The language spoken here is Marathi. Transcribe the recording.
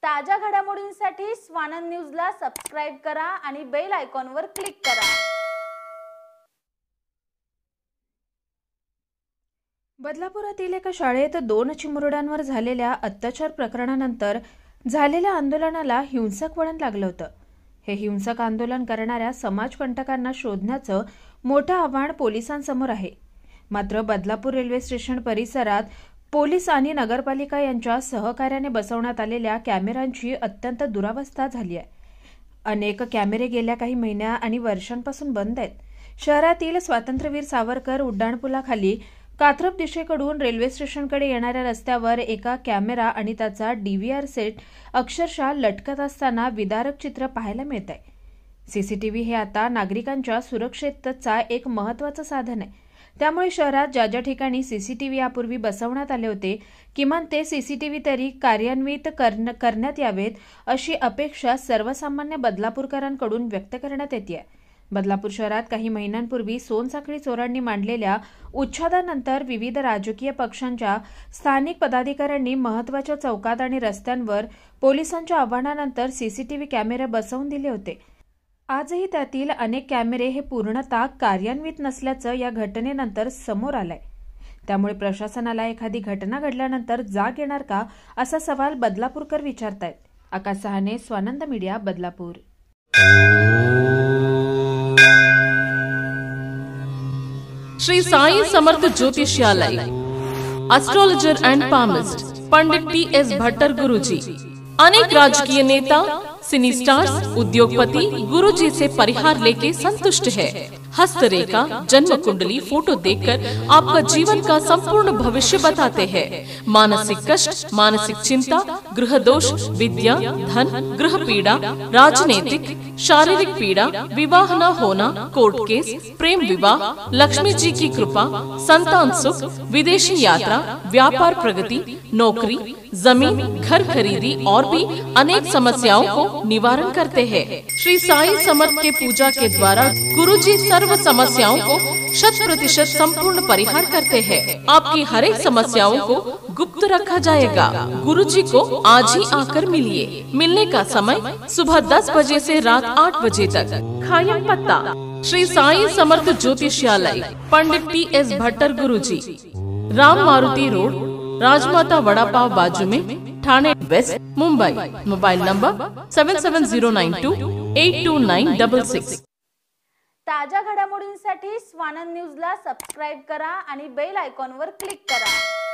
ताज्या घडामोडींसाठी स्वानंद न्यूजला सबस्क्राइब करा आणि बेल आयकॉनवर क्लिक करा। बदलापुरातील एका शाळेत 2 चिमुरड्यांवर झालेल्या अत्याचार प्रकरणानंतर झालेल्या आंदोलनाला हिंसक वळण लागलं होतं। हे हिंसक आंदोलन करणाऱ्या समाजकंटकांना शोधण्याचं मोठं आव्हान पोलिसांसमोर आहे। मात्र बदलापूर रेल्वे स्टेशन परिसरात पोलीस आणि नगरपालिका यांच्या सहकार्याने बसवण्यात आलेल्या कॅमेऱ्यांची अत्यंत दुरावस्था झाली आहे। अनेक कॅमेरे गेल्या काही महिन्या आणि वर्षांपासून बंद आहेत। शहरातील स्वातंत्र्यवीर सावरकर उड्डाणपुलाखाली कात्रप दिशेकडून रेल्वे स्टेशनकडे येणाऱ्या रस्त्यावर एका कॅमेरा आणि त्याचा डीव्हीआर सेट अक्षरशः लटकत असताना विदारक चित्र पाहायला मिळत आहे। सीसीटीव्ही हे आता नागरिकांच्या सुरक्षेचा एक महत्त्वाचं साधन आहे। त्यामुळे शहरात ज्या ज्या ठिकाणी सीसीटीव्ही यापूर्वी बसवण्यात आले होते किमान ते सीसीटीव्ही तरी कार्यान्वित करण्यात यावेत अशी अपेक्षा सर्वसामान्य बदलापूरकरांकडून व्यक्त करण्यात येते। बदलापूर शहरात काही महिन्यांपूर्वी सोनसाखळी चोरांनी मांडलेल्या उच्छादानंतर विविध राजकीय पक्षांच्या स्थानिक पदाधिकाऱ्यांनी महत्त्वाच्या चौकात आणि रस्त्यांवर पोलिसांच्या आवाहनानंतर सीसीटीव्ही कॅमेरे बसवून दिले होते। आजही त्यातील अनेक कॅमेरे हे पूर्णतः कार्यान्वित नसल्याचं या घटनेनंतर समोर आलंय। त्यामुळे प्रशासनाला एखादी घटना घडल्यानंतर जाग येणार का असा सवाल बदलापूरकर विचारतायत। Akash Sahane, Swanand media, Badlapur. Shri Sai Samarth Jyotishalay, astrologer and palmist Pandit T S. Bhattar Guruji. अनेक राजकीय नेता, सिनी स्टार्स, उद्योगपति गुरुजी से परिहार लेके संतुष्ट है। हस्तरेखा, जन्म कुंडली, फोटो देखकर आपका जीवन का संपूर्ण भविष्य बताते हैं। मानसिक कष्ट, मानसिक चिंता, गृह दोष, विद्या, धन, गृह पीड़ा, राजनीतिक, शारीरिक पीड़ा, विवाह न होना, कोर्ट केस, प्रेम विवाह, लक्ष्मी जी की कृपा, संतान सुख, विदेशी यात्रा, व्यापार प्रगति, नौकरी, जमीन, घर खरीदी और भी अनेक समस्याओं को निवारण करते हैं। श्री साई समर्थ के पूजा के द्वारा गुरुजी सर्व समस्याओं को 100% संपूर्ण परिहार करते हैं। आपकी हर एक समस्याओं को गुप्त रखा जाएगा। गुरुजी को आज ही आकर मिलिए। मिलने का समय सुबह 10 बजे से रात 8 बजे तक। खायम पत्ता श्री साई समर्थ ज्योतिषालय, पंडित टी.एस. भट्टर गुरुजी, राम मारुति रोड, राजमाता वड़ा पाव बाजू में, Thane west, Mumbai. Mobile number 7709282966। ताज्या घडामोडींसाठी स्वानंद न्यूजला सबस्क्राइब करा आणि बेल आयकॉनवर क्लिक करा।